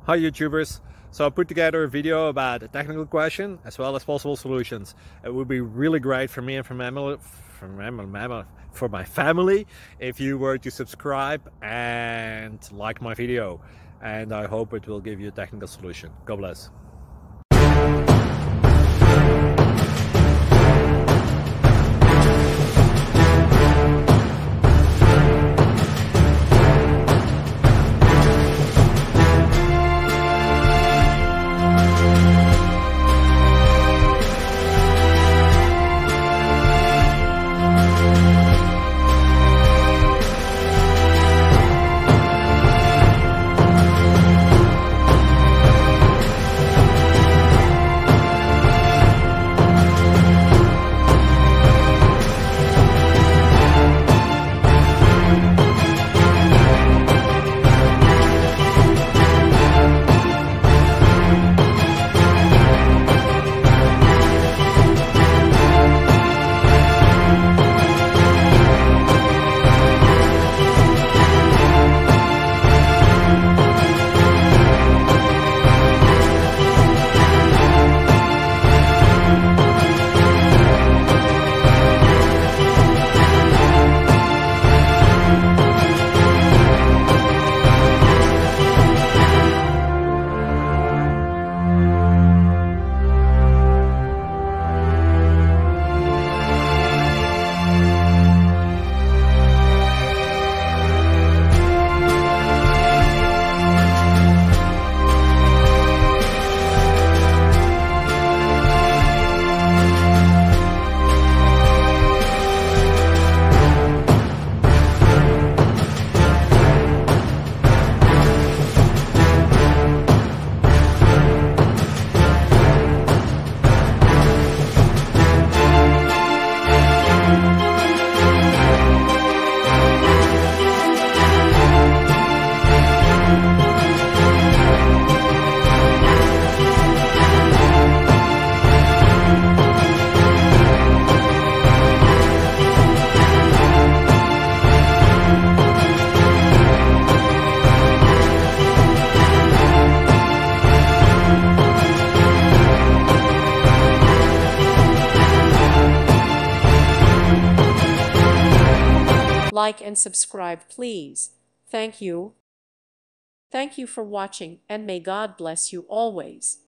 Hi YouTubers! So I put together a video about a technical question as well as possible solutions. It would be really great for me and for my family if you were to subscribe and like my video, and I hope it will give you a technical solution. God bless. Like and subscribe, please. Thank you. Thank you for watching, and may God bless you always.